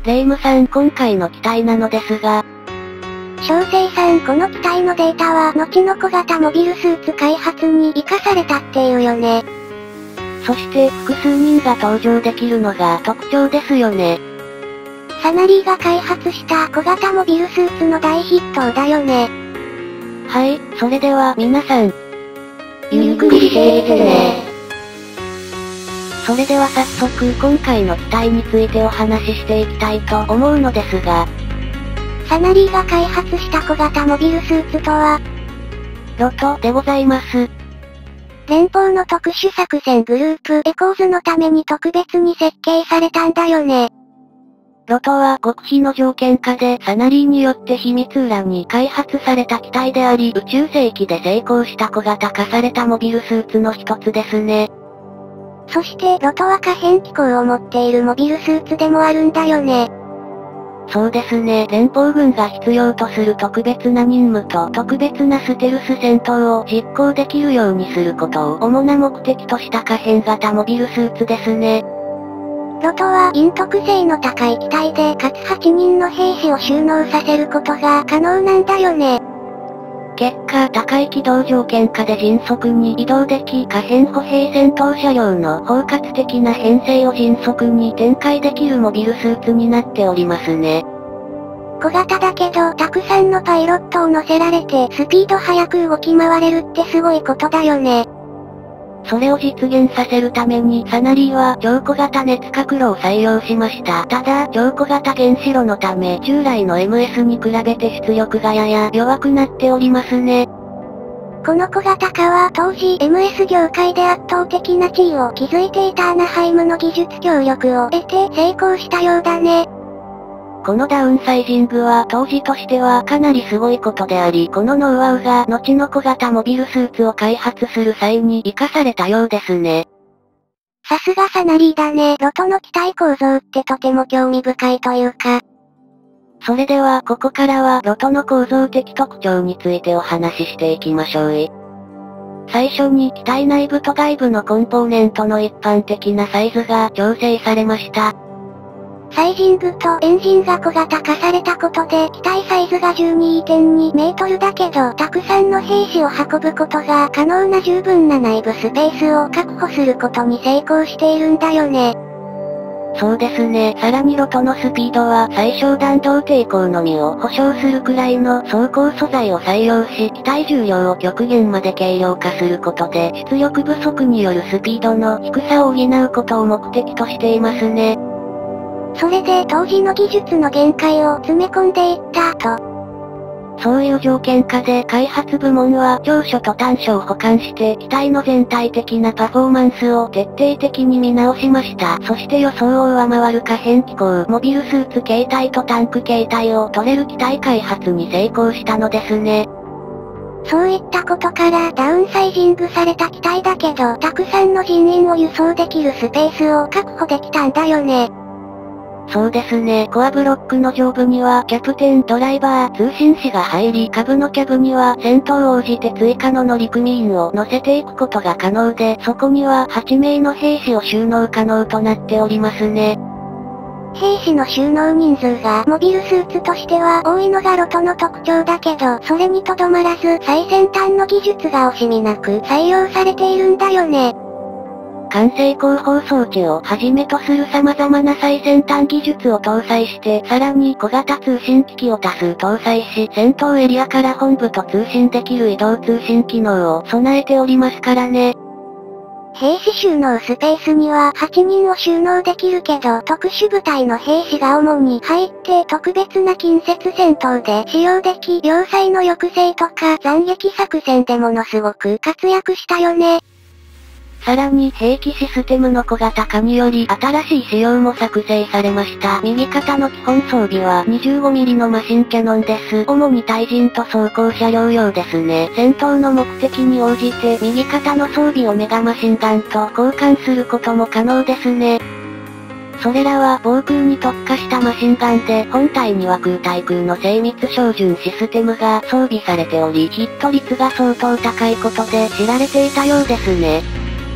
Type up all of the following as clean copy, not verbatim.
レイムさん今回の機体なのですが、 小生さんこの機体のデータは後の小型モビルスーツ開発に活かされたっていうよね。 そして複数人が登場できるのが特徴ですよね。 サナリーが開発した小型モビルスーツの大筆頭だよね。 はい、それでは皆さん、 ゆっくりしていてね。 それでは早速今回の機体についてお話ししていきたいと思うのですが、 サナリーが開発した小型モビルスーツとは、 ロトでございます。 連邦の特殊作戦グループエコーズのために特別に設計されたんだよね。 ロトは極秘の条件下でサナリーによって秘密裏に開発された機体であり宇宙世紀で成功した小型化されたモビルスーツの一つですね。 そしてロトは可変機構を持っているモビルスーツでもあるんだよね。 そうですね。連邦軍が必要とする特別な任務と特別なステルス戦闘を実行できるようにすることを主な目的とした可変型モビルスーツですね。 ロトは陰徳性の高い機体でかつ8人の兵士を収納させることが可能なんだよね。 結果、高い機動条件下で迅速に移動でき、可変歩兵戦闘車両の包括的な編成を迅速に展開できるモビルスーツになっておりますね。 小型だけど、たくさんのパイロットを乗せられてスピード速く動き回れるってすごいことだよね。 それを実現させるためにサナリーは超小型熱核炉を採用しました。ただ、超小型原子炉のため従来の MS に比べて出力がやや弱くなっておりますね。 この小型化は当時 MS 業界で圧倒的な地位を築いていたアナハイムの技術協力を得て成功したようだね。 このダウンサイジングは当時としてはかなりすごいことであり、このノウハウが後の小型モビルスーツを開発する際に活かされたようですね。 さすがサナリーだね。ロトの機体構造ってとても興味深いというか。 それではここからはロトの構造的特徴についてお話ししていきましょう。最初に機体内部と外部のコンポーネントの一般的なサイズが調整されました。 サイジングとエンジンが小型化されたことで機体サイズが 12.2 メートルだけどたくさんの兵士を運ぶことが可能な十分な内部スペースを確保することに成功しているんだよね。 そうですね。さらにロトのスピードは最小弾道抵抗のみを保証するくらいの装甲素材を採用し機体重量を極限まで軽量化することで出力不足によるスピードの低さを補うことを目的としていますね。 それで当時の技術の限界を詰め込んでいったと。 そういう条件下で開発部門は長所と短所を補完して機体の全体的なパフォーマンスを徹底的に見直しました。そして予想を上回る可変機構、モビルスーツ形態とタンク形態を取れる機体開発に成功したのですね。 そういったことからダウンサイジングされた機体だけどたくさんの人員を輸送できるスペースを確保できたんだよね。 そうですね。コアブロックの上部にはキャプテン、ドライバー、通信士が入り、下部のキャブには戦闘を応じて追加の乗組員を乗せていくことが可能で、そこには8名の兵士を収納可能となっておりますね。 兵士の収納人数がモビルスーツとしては多いのがロトの特徴だけど、それにとどまらず最先端の技術が惜しみなく採用されているんだよね。 管制広報装置をはじめとする様々な最先端技術を搭載して、さらに小型通信機器を多数搭載し、戦闘エリアから本部と通信できる移動通信機能を備えておりますからね。 兵士収納スペースには8人を収納できるけど、特殊部隊の兵士が主に入って特別な近接戦闘で使用でき、要塞の抑制とか斬撃作戦でものすごく活躍したよね。 さらに兵器システムの小型化により新しい仕様も作成されました。右肩の基本装備は 25mm のマシンキャノンです。主に対人と装甲車両用ですね。戦闘の目的に応じて右肩の装備をメガマシンガンと交換することも可能ですね。それらは防空に特化したマシンガンで本体には空対空の精密照準システムが装備されておりヒット率が相当高いことで知られていたようですね。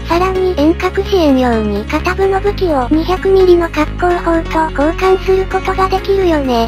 さらに遠隔支援用に片部の武器を 200mm の滑降砲と交換することができるよね。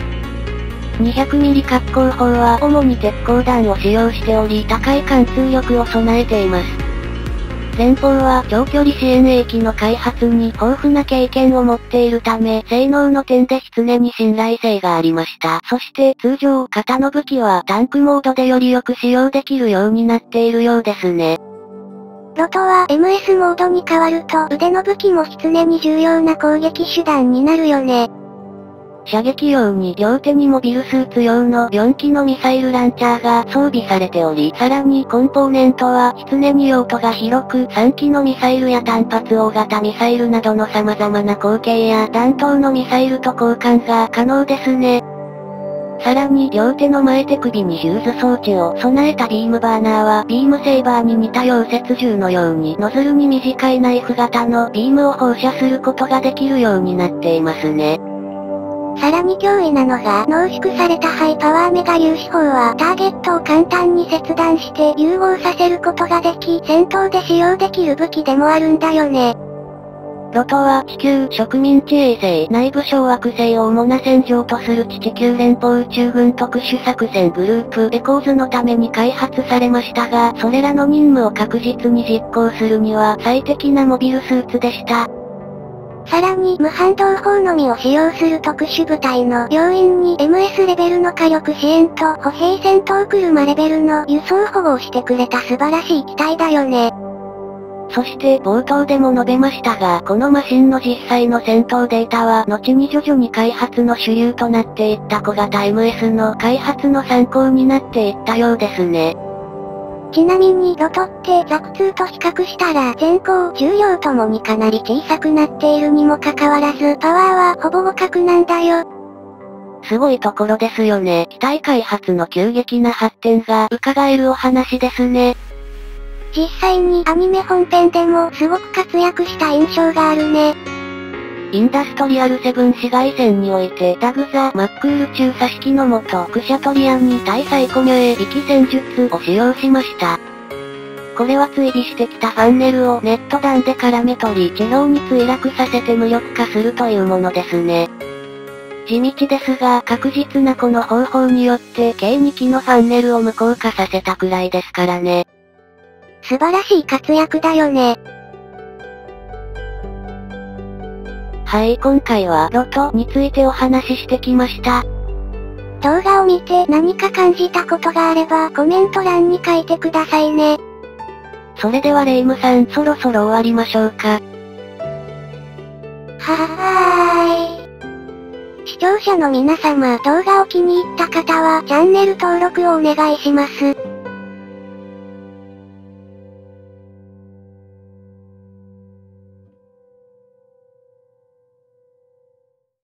200mm 滑降砲は主に鉄鋼弾を使用しており高い貫通力を備えています。連邦は長距離支援兵器の開発に豊富な経験を持っているため、性能の点で常に信頼性がありました。そして通常、型の武器はタンクモードでよりよく使用できるようになっているようですね。 ロトは MS モードに変わると腕の武器も常に重要な攻撃手段になるよね。 射撃用に両手にモビルスーツ用の4機のミサイルランチャーが装備されており、さらにコンポーネントは常に用途が広く3機のミサイルや単発大型ミサイルなどの様々な口径や弾頭のミサイルと交換が可能ですね。さらに両手の前手首にヒューズ装置を備えたビームバーナーはビームセーバーに似た溶接銃のようにノズルに短いナイフ型のビームを放射することができるようになっていますね。 さらに脅威なのが濃縮されたハイパワーメガ粒子砲はターゲットを簡単に切断して融合させることができ戦闘で使用できる武器でもあるんだよね。 ロトは地球植民地衛星内部小惑星を主な戦場とする地球連邦宇宙軍特殊作戦グループエコーズのために開発されましたが、それらの任務を確実に実行するには最適なモビルスーツでした。 さらに無反動砲のみを使用する特殊部隊の要員に MS レベルの火力支援と歩兵戦闘車レベルの輸送保護をしてくれた素晴らしい機体だよね。 そして冒頭でも述べましたが、このマシンの実際の戦闘データは後に徐々に開発の主流となっていった小型 MS の開発の参考になっていったようですね。 ちなみにロトってザク2と比較したら全高重量ともにかなり小さくなっているにもかかわらずパワーはほぼ互角なんだよ。 すごいところですよね。機体開発の急激な発展が伺えるお話ですね。 実際にアニメ本編でもすごく活躍した印象があるね。 インダストリアル7市街戦においてダグザ・マックール中佐指揮のもとクシャトリアンに対サイコミョエ力戦術を使用しました。これは追尾してきたファンネルをネット弾で絡め取り地表に墜落させて無力化するというものですね。地道ですが確実なこの方法によって計2機のファンネルを無効化させたくらいですからね。 素晴らしい活躍だよね。 はい、今回はロトについてお話ししてきました。 動画を見て何か感じたことがあればコメント欄に書いてくださいね。 それではレイムさんそろそろ終わりましょうか。 はーい。視聴者の皆様動画を気に入った方はチャンネル登録をお願いします。